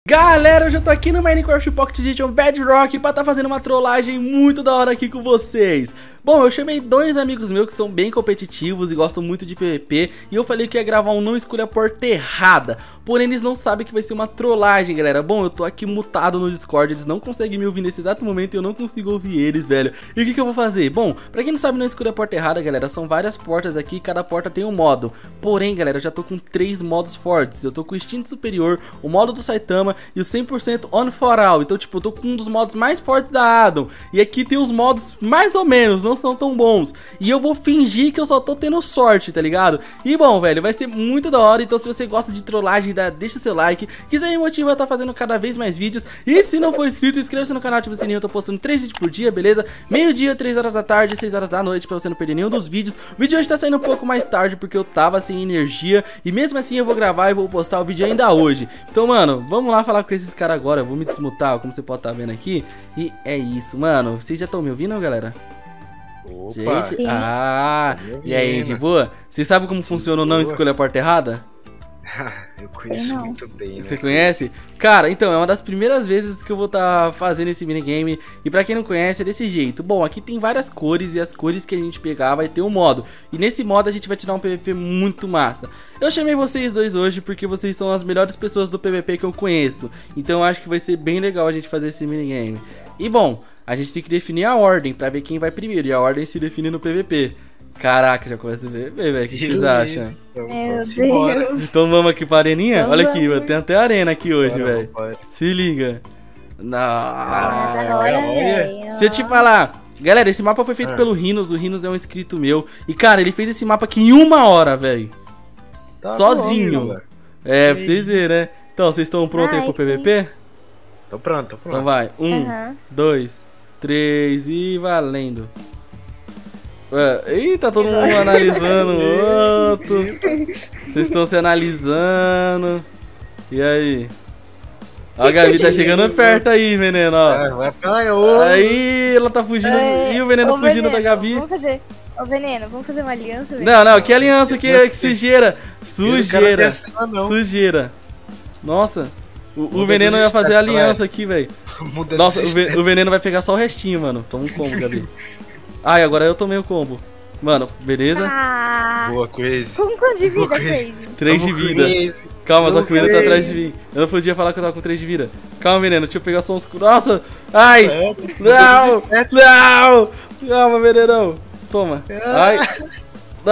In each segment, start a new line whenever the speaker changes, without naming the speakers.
Galera, eu já tô aqui no Minecraft Pocket Edition Bedrock pra tá fazendo uma trollagem muito da hora aqui com vocês. Bom, eu chamei dois amigos meus que são bem competitivos e gostam muito de PVP, e eu falei que ia gravar um Não Escolha a Porta Errada, porém eles não sabem que vai ser uma trollagem, galera. Bom, eu tô aqui mutado no Discord, eles não conseguem me ouvir nesse exato momento e eu não consigo ouvir eles, velho. E o que eu vou fazer? Bom, pra quem não sabe, Não Escolha a Porta Errada, galera, são várias portas aqui, cada porta tem um modo. Porém, galera, eu já tô com 3 modos fortes. Eu tô com o Instinto Superior, o modo do Saitama e o 100% On For All. Então, tipo, eu tô com um dos modos mais fortes da Adam. E aqui tem os modos mais ou menos, não são tão bons. E eu vou fingir que eu só tô tendo sorte, tá ligado? E bom, velho, vai ser muito da hora. Então, se você gosta de trollagem, deixa seu like, que isso aí me motiva a estar fazendo cada vez mais vídeos. E se não for inscrito, inscreva-se no canal, ativa o sininho. Eu tô postando 3 vídeos por dia, beleza? Meio-dia, 3 horas da tarde, 6 horas da noite, pra você não perder nenhum dos vídeos. O vídeo hoje tá saindo um pouco mais tarde, porque eu tava sem energia. E mesmo assim eu vou gravar e vou postar o vídeo ainda hoje. Então, mano, vamos lá falar com esses caras agora. Eu vou me desmutar, como você pode estar vendo aqui. E é isso, mano. Vocês já estão me ouvindo, galera?
Opa.
Gente, e aí, de boa? Vocês sabem como funciona o Não Escolha a Porta Errada?
Eu conheço muito bem, né?
Você conhece? Cara, então, é uma das primeiras vezes que eu vou estar fazendo esse minigame. E pra quem não conhece, é desse jeito. Bom, aqui tem várias cores e as cores que a gente pegar vai ter um modo. E nesse modo a gente vai tirar um PVP muito massa. Eu chamei vocês dois hoje porque vocês são as melhores pessoas do PVP que eu conheço. Então eu acho que vai ser bem legal a gente fazer esse minigame. E bom, a gente tem que definir a ordem pra ver quem vai primeiro. E a ordem se define no PVP. Caraca, já começa a ver, velho. O que vocês acham?
Meu Deus.
Então vamos aqui pra areninha?
Então
olha aqui,
vamos.
tem até arena aqui hoje,
Bora,
velho.
bora.
Se liga.
Agora, velho.
Se eu te falar, galera, esse mapa foi feito pelo Rhinos. O Rhinos é um inscrito meu. E cara, ele fez esse mapa aqui em 1 hora, velho.
Tá
Sozinho.
bom,
É, pra vocês verem, né? Então, vocês estão prontos aí pro PVP?
Tô pronto,
Então vai, 1,
Aham.
2, 3 e valendo. Ih, tá todo mundo analisando o outro. Vocês estão se analisando. E aí? Ó, a Gabi tá chegando perto aí, veneno, ó.
Vai pra lá,
Aí, ela tá fugindo. E o veneno
Ô,
fugindo da
Veneno,
Gabi.
Vamos fazer. Ô, Veneno, vamos fazer uma aliança, velho?
Não, que aliança, que sujeira. Sujeira.
Não.
Sujeira. Nossa, o
Muda
veneno
dos
ia fazer
stats,
aliança aqui, velho.
Muda
Nossa,
dos
o
stats.
veneno vai pegar só o restinho, mano. Toma um combo, Gabi. Ai, agora eu tomei o combo. Mano, beleza?
Ah,
Boa, Crazy.
com quanto de vida,
Boa,
Crazy?
3 de
Vamos,
vida.
Crazy.
Calma, só que o veneno tá
Vamos,
atrás de mim. Eu não podia falar que eu tava com 3 de vida. Calma, veneno, deixa eu pegar só uns... Nossa! Ai! Não! Não! Calma, venenão. Toma. Ai! Não.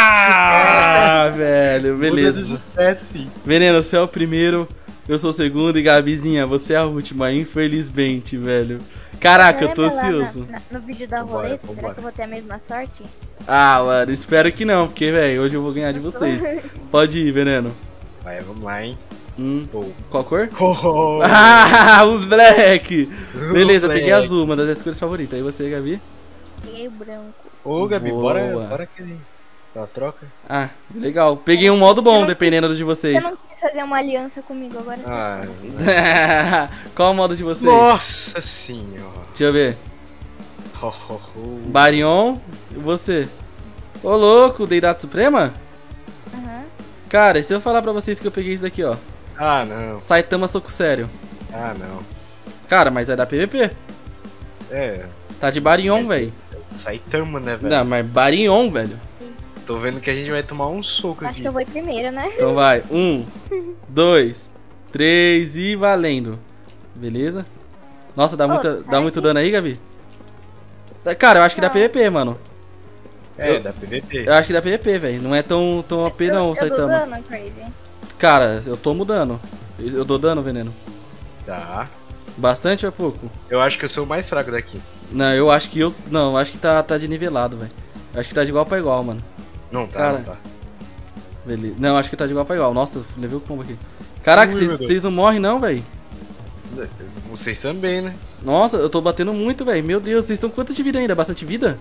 Ah, velho, beleza. Veneno, você é o primeiro, eu sou o segundo e Gabizinha, você é a última, infelizmente, velho. Caraca, eu tô
Lembra lá
ansioso.
No vídeo da
Vambora,
roleta, será
vambora.
que eu vou ter a mesma sorte?
Ah, mano, espero que não, porque, velho, hoje eu vou ganhar de vocês. Pode ir, veneno.
Vai, vamos lá, hein.
Qual cor?
Oh,
Ah, o black! Beleza, eu peguei
black.
azul, uma das minhas cores favoritas. Aí você, Gabi?
Peguei o branco.
Ô, Gabi,
Boa.
bora que a troca.
Ah, legal. Peguei um modo bom,
não-
dependendo do de
Você
vocês.
não quis fazer uma aliança comigo agora?
Ah,
Qual o modo de vocês?
nossa senhora.
Deixa eu ver.
Ho, ho, ho.
Barion e você. Ô, louco, Deidade Suprema?
Aham.
Cara, e se eu falar pra vocês que eu peguei isso daqui, ó.
Ah, não.
Saitama Soco Sério.
Ah, não.
Cara, mas vai dar PVP.
É,
Tá de Barion,
Mas-
velho.
Saitama, né, velho?
Não, mas Barion, velho.
Tô vendo que a gente vai tomar um soco
Acho
aqui.
que eu vou ir primeiro, né?
Então vai. 1, 2, 3 e valendo. Beleza? Nossa, dá, dá muito dano aí, Gabi? Cara, eu acho que dá
Não.
PVP, mano.
É, da PVP.
Eu acho que dá PVP, velho. Não é tão OP não,
eu dou
Saitama.
dano, Crazy.
Cara, eu tomo dano. Eu dou dano, veneno.
Tá.
Bastante ou é pouco?
Eu acho que eu sou o mais fraco daqui.
Não, eu acho que Não, eu acho que tá de nivelado, velho. Eu acho que tá de igual pra igual, mano.
Não, tá,
Cara.
não tá.
Beleza. Não, acho que tá de igual pra igual. Nossa, levei o combo aqui. Caraca,
Ui, meu Deus.
vocês não morrem não, velho?
Vocês também, né?
Nossa, eu tô batendo muito, velho. Meu Deus, vocês estão com quanto de vida ainda? Bastante vida?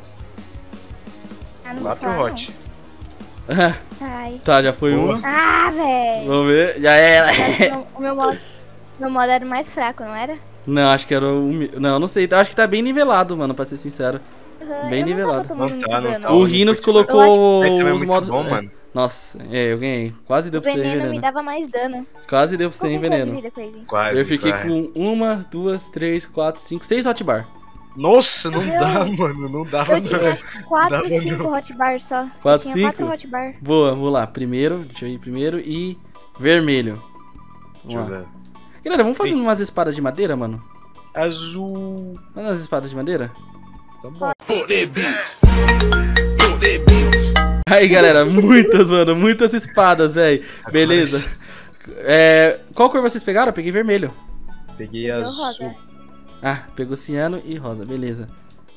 Ah, não vou
4
falar,
hot.
não. Ai.
Tá, já foi
Boa.
uma.
Ah, velho.
Vamos ver. Já era.
O meu modo era o mais fraco, não era?
Não, acho que era o... Não, não sei. Eu acho que tá bem nivelado, mano, pra ser sincero.
Uhum,
Bem
eu não tava
nivelado.
tomando
Não
muito
tá, não
dano.
tá.
O Rhinos
Eu
colocou
Saitama é
os
muito
modos...
bom, mano.
Nossa, eu ganhei. Quase deu
O
pra você, hein,
veneno me
veneno.
dava mais dano.
Quase deu pra você,
Qual
hein,
que é a
veneno.
vida, Crazy?
Quase.
Eu fiquei
quase.
com 1, 2, 3, 4, 5, 6 hot bar.
Nossa, não
Meu
dá,
Deus.
mano. Não dava,
Eu tinha
não.
acho que 4,
Dava
5
não.
hot bar só.
4,
eu tinha
5?
4 hot bar.
Boa, vamos lá. Primeiro, deixa eu ir primeiro e vermelho.
Deixa eu
Vamos lá.
ver.
Galera, vamos fazer umas espadas de madeira, mano?
Azul.
Vamos nas espadas de madeira?
Tá bom.
Aí, galera, muitas, mano, muitas espadas, velho. Beleza. Qual cor vocês pegaram? Eu peguei vermelho.
Peguei
Deu
azul.
rosa.
Ah, pegou ciano e rosa, beleza.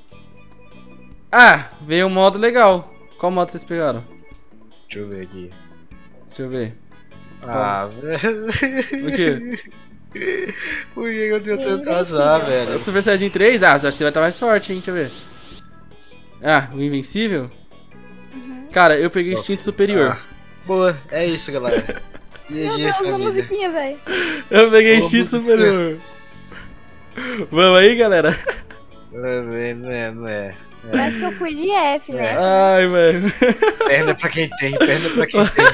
Ah, veio um modo legal. Qual modo vocês pegaram?
Deixa eu ver aqui.
Deixa eu ver.
Ah, velho.
O quê?
Por que eu tenho tanto
Invencível.
azar, velho?
Super Saiyajin 3? Ah, acho que você vai estar mais forte, hein? Deixa eu ver. Ah, o Invencível? Cara, eu peguei instinto superior.
Ah, boa, é isso, galera.
Meu
GG,
Deus, a
família.
musiquinha, velho.
Eu peguei
Vamos
instinto
ver.
superior. Vamos aí, galera?
Não é.
Eu acho que eu fui de F, né?
Ai, velho.
Perna pra quem tem, perna pra quem tem.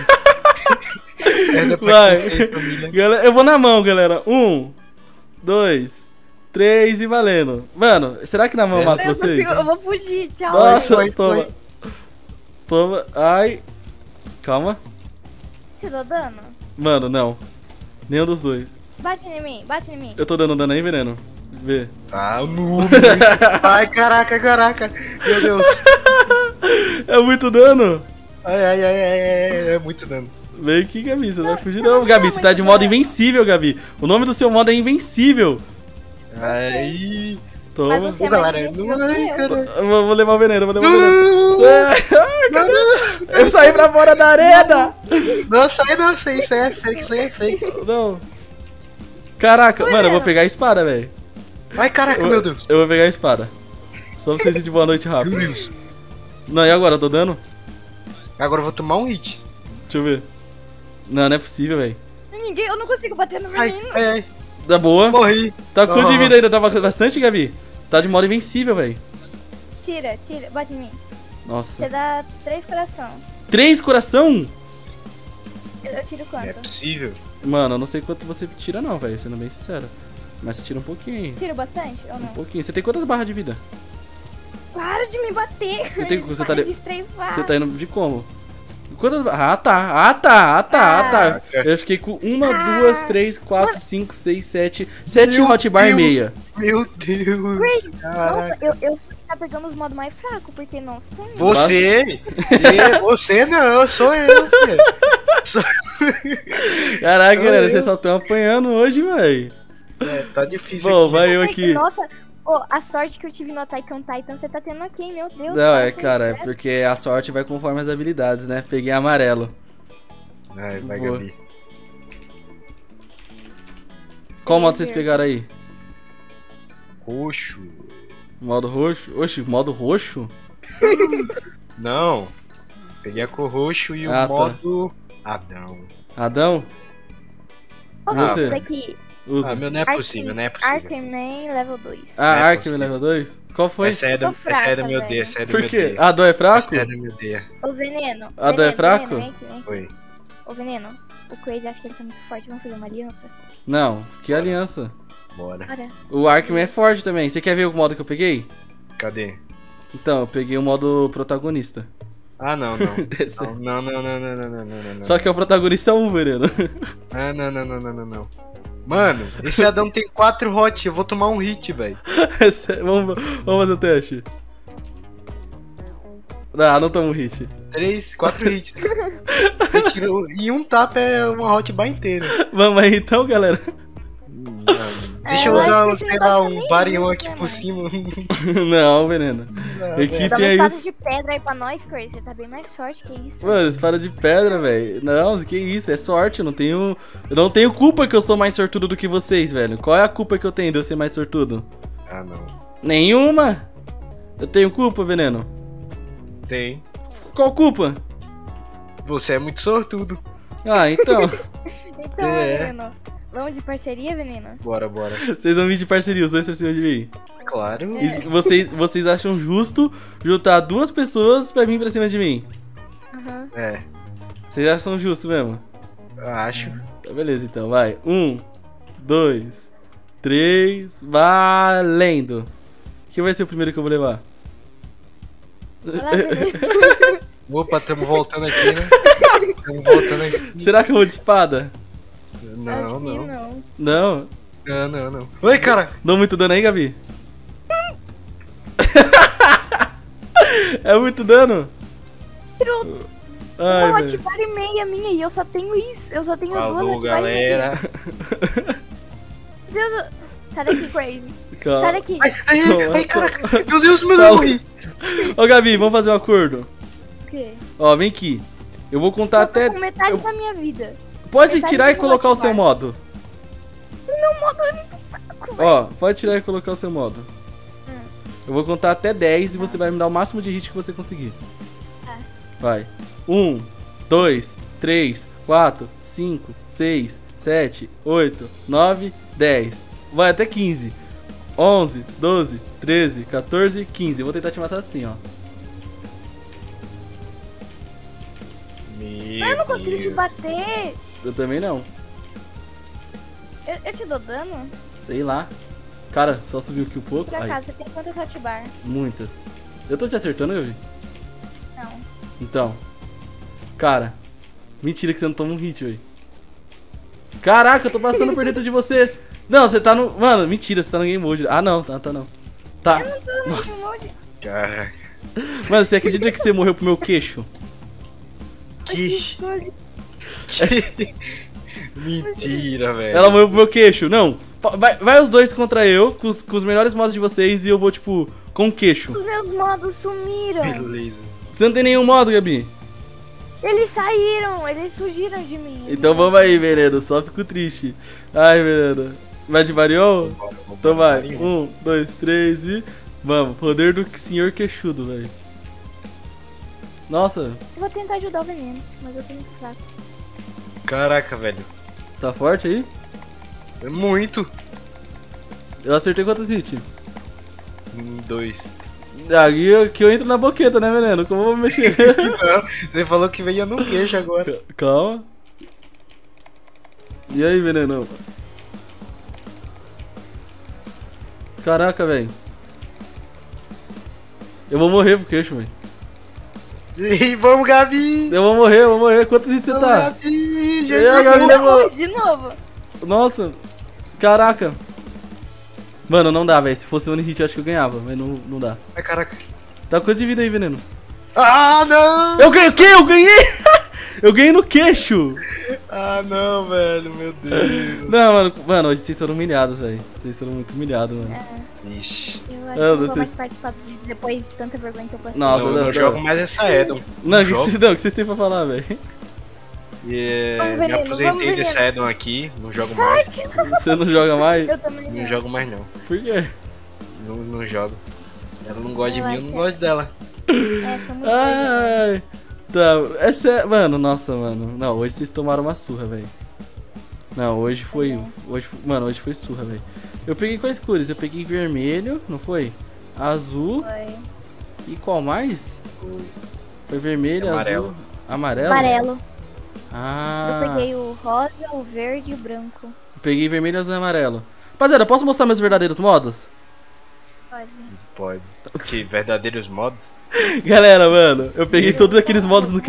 Perna pra
Vai.
quem tem, família.
Galera, eu vou na mão, galera. 1, 2, 3 e valendo. Mano, será que na mão eu mato
Eu
vocês?
vou fugir, tchau.
Nossa,
Vai,
toma.
vai.
Toma. Ai. Calma.
Te dou dano?
Mano, não. Nenhum dos dois.
Bate em mim, bate em mim.
Eu tô dando dano aí, veneno. Vê.
Tá noob. Ai, caraca. Meu Deus.
É muito dano.
Ai. É muito dano.
Vem aqui, Gabi. Você não vai fugir,
não,
não. Gabi,
não,
você tá de
não,
modo
não.
invencível, Gabi. O nome do seu modo é invencível.
Aí.
Mas
Toma.
você é
Ô,
mais
galera,
invencível
não
que
vai,
eu.
cara.
Vou levar o veneno, vou levar o veneno. Ai, cadê? Eu saí pra fora da arena.
Não, sai, isso aí é fake.
Não. Caraca, mano, eu vou pegar a espada, velho.
Ai, caraca, meu Deus.
Eu vou pegar a espada. Só pra vocês irem de boa noite rápido.
Meu Deus.
Não, e agora? Eu tô dando?
Agora eu vou tomar um hit.
Deixa eu ver. Não, não é possível, velho.
Eu não consigo bater no menino.
Ai.
Tá boa.
Morri.
Tá com de vida
Nossa.
ainda, tá bastante, Gabi. Tá de modo invencível, velho.
Tira, bate em mim.
Nossa.
Você dá 3 coração.
3 coração?
Eu tiro
Não é
quanto?
possível.
Mano, eu não sei quanto você tira não, velho, sendo bem sincero. Mas você tira um pouquinho aí.
Tiro bastante ou não?
Um pouquinho. Você tem quantas barras de vida?
Para de me bater.
Você
Para
tá
de estrepar.
Você tá indo de como? Quantas barras? Ah, tá. Eu fiquei com 1, 2, 3, 4, 5, 6, 7. 7
Meu
hot bar e
Deus.
meia.
Meu Deus.
Nossa,
Caraca.
eu só tá pegando os modos mais fracos, porque não sei.
Você não, sou eu, filho.
Caraca,
Sou
galera,
eu.
vocês só estão apanhando hoje, velho.
Tá difícil
Bom,
aqui.
vai eu
Porque,
aqui.
Nossa, a sorte que eu tive no Attack on Titan, você tá tendo aqui, meu Deus.
Não,
cara,
cara, é
sério?
porque a sorte vai conforme as habilidades, né? Peguei amarelo.
Vai,
Boa.
Gabi.
Qual modo vocês pegaram aí?
Roxo.
Modo roxo? Oxi, modo roxo?
Não. Peguei a cor roxo e
Ah,
o
tá.
modo Adão.
Adão?
Qual
você?
que é esse daqui?
Usa.
Meu, não é possível, não é possível.
Arcman level 2.
Ah,
Não é
Arkham
possível.
level 2? Qual foi?
Essa é
Tô
do
fraca,
meu
velho.
D, essa é do
Por
meu
quê?
D.
Adão é fraco?
Essa é do meu D.
O veneno.
A dor é fraco?
Veneno, vem.
Oi.
O veneno. O Crazy acha que ele tá muito forte. Vamos fazer uma aliança?
Não, que aliança.
Bora.
Bora.
O Arkman é forte também. Você quer ver o modo que eu peguei?
Cadê?
Então, eu peguei o modo protagonista.
Ah, não, não.
Esse-
Não.
Só que é o protagonista 1, veneno.
Ah, não. Mano, esse Adão tem 4 hot, eu vou tomar um hit, velho.
vamos fazer o teste. Não toma um hit.
4 hits. Você tirou- E um tapa é uma hot bar inteira.
Vamos aí então, galera.
Deixa eu
eu
usar,
acho que
sei
esse
lá,
negócio
um
nem
Barion
existe,
aqui
né,
por
mano?
cima.
Não, veneno. Equipe
Dá uma
é
espada
isso.
de pedra aí pra nós, Crazy. Você tá bem mais forte que isso.
Mano, espada de pedra, velho. Não, que isso, é sorte. Eu não tenho culpa que eu sou mais sortudo do que vocês, velho. Qual é a culpa que eu tenho de eu ser mais sortudo?
Ah, não.
Nenhuma. Eu tenho culpa, veneno.
Tem.
Qual culpa?
Você é muito sortudo.
Ah, então.
Então,
É.
veneno. Vamos de parceria, veneno?
Bora.
Vocês vão vir de parceria, os dois pra cima de mim.
Claro.
E vocês acham justo juntar 2 pessoas pra vir pra cima de mim?
Aham.
É.
Vocês já são justos mesmo?
Acho.
Tá, beleza, então, vai. 1, 2, 3, valendo! Quem vai ser o primeiro que eu vou levar?
Vai lá, Vini.
Opa, tamo voltando aqui, né? Tamo voltando aqui.
Será que eu vou de espada?
Não,
Acho que
não.
não.
Não?
Não. Oi, cara!
Dou muito dano aí, Gabi? É muito dano?
Tirou
Ai,
uma
velho.
Hotbar e meia minha e eu só tenho isso. Eu só tenho duas
Falou,
Hotbar e meia.
galera.
Meu Deus, sai daqui, Crazy. Sai
Calma.
daqui.
Ai, caraca! Meu Deus, meu Deus, eu
Fala.
morri!
Ô, Gabi, vamos fazer um acordo.
O quê?
Ó, vem aqui. Eu vou contar
Eu tô
até...
com metade
eu-
da minha vida.
Pode
metade
tirar e
do
colocar o
Hotbar.
seu modo.
O meu modo é muito fraco, velho.
Ó, pode tirar e colocar o seu modo.
Hum.
Eu vou contar até 10 e você vai me dar o máximo de hit que você conseguir.
Tá.
Vai. 1, 2, 3, 4, 5, 6, 7, 8, 9, 10. Vai até 15. 11, 12, 13, 14, 15. Eu vou tentar te matar assim, ó.
Mas eu não consigo te bater.
Eu também não.
Eu te dou dano?
Sei lá. Cara, só subiu aqui um pouco.
Por
Ai,
acaso, você tem quantas Hotbar?
muitas. Eu tô te acertando, Gabi?
Não.
Então. Cara. Mentira que você não toma um hit, velho. Caraca, eu tô passando por dentro de você. Não, você tá no... Mano, mentira, você tá no Game Mode. Ah, não, tá não. Tá.
Eu não tô no
Nossa.
mode.
Caraca.
Mano, você acredita que você morreu pro meu queixo?
Que... Mentira, velho.
Ela morreu pro meu queixo. Não. Vai os dois contra eu, com os melhores modos de vocês, e eu vou, tipo, com o queixo.
Os meus modos sumiram.
Beleza.
Você não tem nenhum modo, Gabi?
Eles saíram, eles fugiram de mim.
Então vamos aí, Veneno. Só fico triste. Ai, Veneno. Vai de Varion? Então vai. 1, 2, 3 e... Vamos. Poder do senhor queixudo, velho. Nossa.
Eu vou tentar ajudar o veneno, mas eu tô muito fraco.
Caraca, velho.
Tá forte aí?
É muito.
Eu acertei quantos hits?
2.
Aqui eu entro na boqueta, né, Veneno? Como eu vou mexer?
Não, você falou que veio no queixo agora.
Calma. E aí, Veneno? Caraca, velho. Eu vou morrer pro queixo, velho.
E vamos, Gabi!
Eu vou morrer. Quantos hits você
Vamos,
tá?
Gabi!
E aí, Gabi, levou.
De novo.
Nossa. Caraca. Mano, não dá, velho. Se fosse one hit, eu acho que eu ganhava, mas não dá.
Ai, caraca.
Tá quanto de vida aí, Veneno?
Ah, não!
Eu ganhei o quê? Eu ganhei! Eu ganhei no queixo!
Ah, não, velho, meu Deus.
Não, mano, hoje vocês foram humilhados, velho. Vocês foram muito humilhados, mano.
Ixi.
Eu acho
Ah,
que não vou
vocês-
mais participar dos vídeos depois de tanta vergonha que eu passei.
Nossa,
não jogo mais essa Edom.
Não, o que
jogo.
vocês têm pra falar, velho?
E,
Vamos,
me
veneno,
aposentei
vamos,
dessa
veneno.
Edom aqui, não jogo mais.
Você não joga mais?
Eu também
Não
não.
jogo mais não.
Por quê?
Não jogo. Ela não gosta de
Eu
mim, eu
acho
não
que
gosto dela.
É, sou muito doida.
Ai. Tá, essa é. Mano, nossa, mano. Não, hoje vocês tomaram uma surra, velho. Não, hoje foi. Mano, hoje foi surra, velho. Eu peguei quais cores? Eu peguei vermelho, não foi? Azul.
Foi.
E qual mais? Foi vermelho,
Amarelo.
azul. Amarelo?
Amarelo.
Ah.
Eu peguei o rosa, o verde e o branco.
Eu peguei vermelho, azul e amarelo. Rapaziada, posso mostrar meus verdadeiros modos?
Pode.
Pode. Que verdadeiros modos.
Galera, mano, eu peguei todos aqueles modos no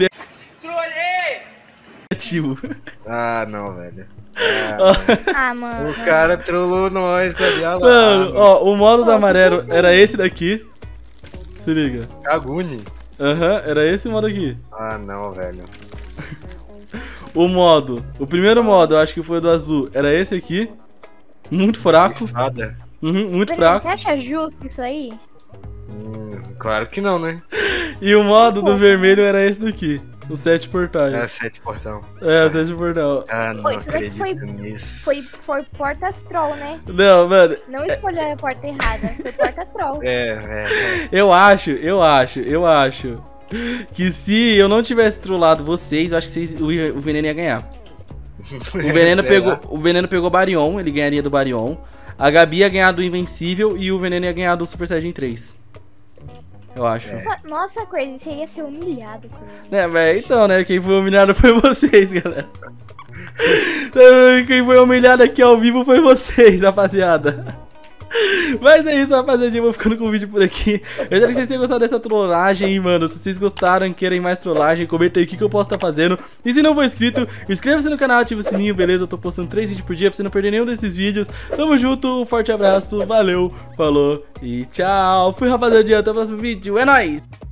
criativo.
Ah, não, velho.
Ah, mano.
O cara trollou nós, tá ligado?
Mano, ó, o modo do
Pô,
amarelo
que que é
era esse daqui. Se liga.
Kaguni.
Aham, era esse modo aqui.
Ah, não, velho.
O primeiro modo, eu acho que foi o do azul, era esse aqui. Muito fraco.
Nada.
Uhum, muito
Veneno,
fraco.
você acha justo isso aí?
Claro que não, né?
E o modo do vermelho era esse daqui. Os 7 portais.
É 7 portão.
É, os 7 portais.
Ah, não
Pô, isso daqui
acredito nisso.
Foi porta troll, né?
Não, mano,
Não escolheu a porta errada, foi porta troll.
É.
eu acho que se eu não tivesse trollado vocês, eu acho que o Veneno ia ganhar. O Veneno pegou Baryon, ele ganharia do Baryon. A Gabi ia ganhar do Invencível e o Veneno ia ganhar do Super Saiyajin 3. eu acho.
Nossa, Crazy, você ia ser humilhado, Crazy.
Né, velho, então, né, quem foi humilhado foi vocês, galera. Quem foi humilhado aqui ao vivo foi vocês, rapaziada. Mas é isso, rapaziada, eu vou ficando com o vídeo por aqui. Eu espero que vocês tenham gostado dessa trollagem, mano. Se vocês gostaram, querem mais trollagem, comenta aí o que eu posso estar fazendo. E se não for inscrito, inscreva-se no canal, ativa o sininho, beleza? Eu tô postando 3 vídeos por dia pra você não perder nenhum desses vídeos. Tamo junto, um forte abraço, valeu, falou e tchau. Fui, rapaziada, até o próximo vídeo, é nóis!